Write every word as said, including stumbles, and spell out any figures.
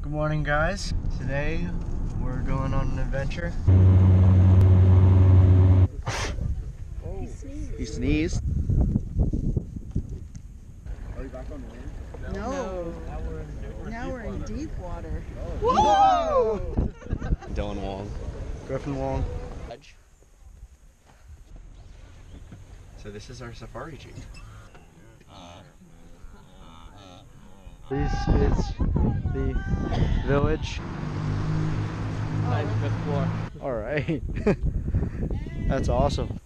Good morning, guys. Today we're going on an adventure. He sneezed. He sneezed. Are you back on land? No. No. Now we're in deep water. Whoa! Dylan Wong. Griffin Wong. So this is our safari jeep. This is the village. Oh. All right. That's awesome.